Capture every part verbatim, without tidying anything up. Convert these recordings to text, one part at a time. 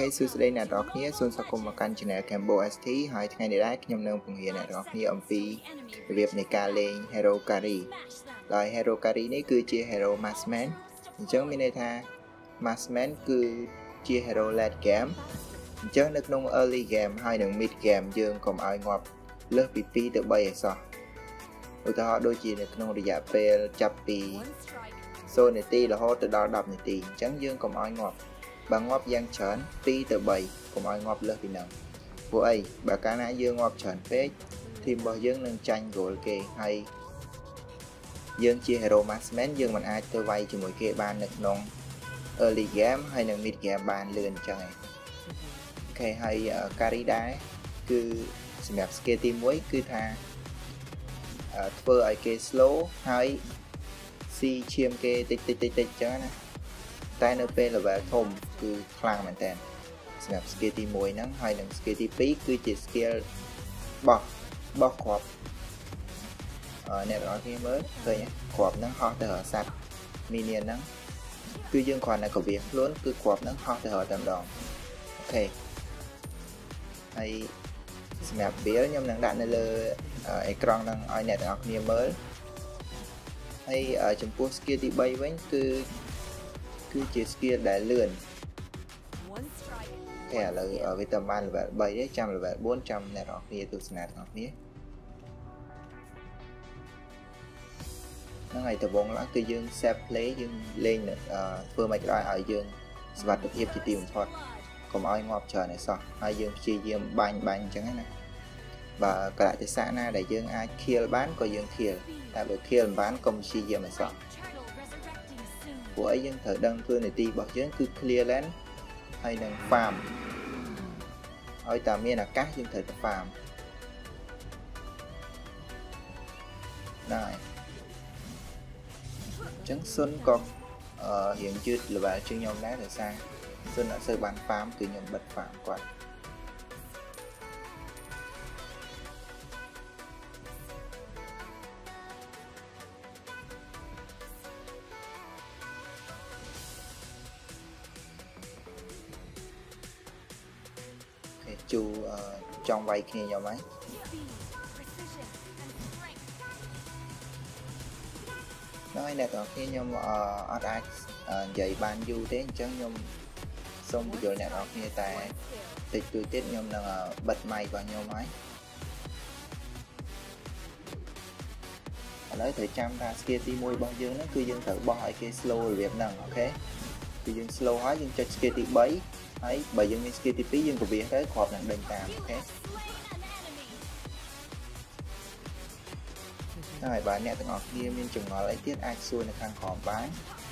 Hey, Tuesday nè đó kia xuân sau cùng một căn channel Cambo ét tê hỏi ngày này đấy nhầm nâng phùng hiện nè đó kia âm phi việc này ca lên Hero Carry rồi Hero Carry này cứ chia Hero Marksman chẳng mình đây tha Marksman cứ chia Hero late game chẳng được nông early game hay nâng mid game dương còn ai ngọt lớp pê pê từ bay sao ủa ta đôi chỉ được nông địa về chập pì xô này ti là hô từ đó đập này ti chẳng dương còn ai ngọt bằng ngọt giang chấn pi từ bảy cùng ai ngọt lớp thì nào của ấy bà cá nã dương ngọt chấn phết thêm bao dương nâng tranh của kê hay dương chia hero marksman dương mình ai tôi vay cho mỗi kê ban được nông early game hay là mid game ban lươn cho này ok hay uh, carry đá cứ snap skate muối cứ tha phơ ai kê slow hay si chiêm kê tích tích tích tích cho này tay np là về thùng cứ khang mạnh tàn snap skate muối nắng hay là skate pí cứ chỉ skill bọc bọc khọp ở này đó thì mới rồi nhé khọp nó ho từ ở sạch minion nắng cứ dương còn là có việc luôn cứ khọp nó ho từ ở tầm đòn ok hay snap bía nhưng năng đạn này là ecran năng ai này đó thì mới hay ở trong post skate bay với cứ cứ chỉ skill để lượn thẻ là ở cái tầm ban là bảy trăm là bốn trăm này đó kia từ snap đó nhé nó ngày từ bốn lá cứ dương save play dương lên phương mạch ra ở dương và thực hiện chỉ tìm thoát còn ai ngọt chờ này sao hai dương chia dương banh banh chẳng này và cả lại xã na để dương ai kill bán có dương kill tại bởi kill bán công chia dương mà sao của ấy dân thời đăng phương này ti bảo dưỡng cứ clear land hay là farm hỏi tạm nhiên là các dân thời farm này trắng xuân còn uh, hiện chưa là bà chương nhóm đá từ xa xuân đã sơ bàn farm từ nhóm bật farm quạt chu uh, trong vay kia nhau mấy nói là còn khi nhom ở đây dạy ban du thế chẳng nhom xong bây giờ này đó kia tại tịch tôi tết nhom là bật mày vào nhau máy lấy thời trăm ra skate môi bao nhiêu nó cứ dân thử bao cái slow việc năng ok cứ dân slow hóa dân cho skate bấy ấy bởi dân skate phí dân của việc tới họp nặng đền tàm ok rồi bà nè ngọt kia mình chừng ngọt lấy tiết ai xuôi là khăn hòm bán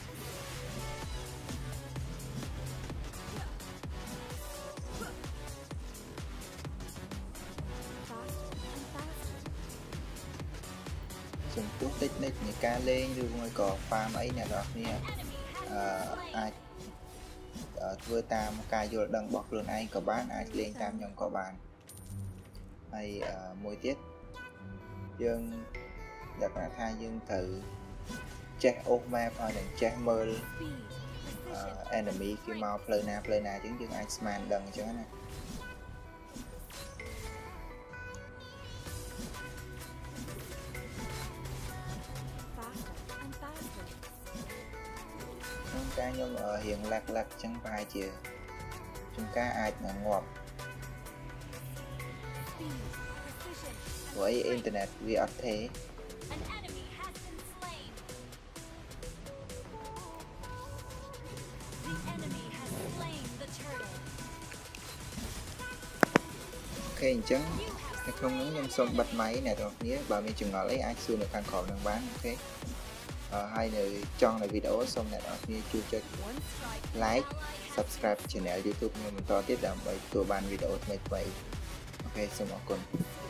chừng phút tích nít như ca lên rồi ngồi cỏ farm ấy nè đó nha ai vừa tam ca vô đăng bọc luôn anh có bán ai lên tam nhầm có bàn hay uh, môi tiết dương đặt là thay dương thử check off map hay là check mơ uh, enemy khi mau play na play na chứng dương Iceman đằng cho này cá nhóm ở hiện lạc lạc chẳng phải chìa chúng ta ai mà ngọt với internet vì ở thế ok chứ không những nhân xong bật máy này rồi nhé bà mình chừng ngỏ lấy ai xưa được khăn khổ đang bán ok Uh, hai người chọn lại video xong này đó như chưa cho like subscribe channel YouTube như mình to tiếp đảm bởi tôi ban video mấy vậy ok xong mọi cùng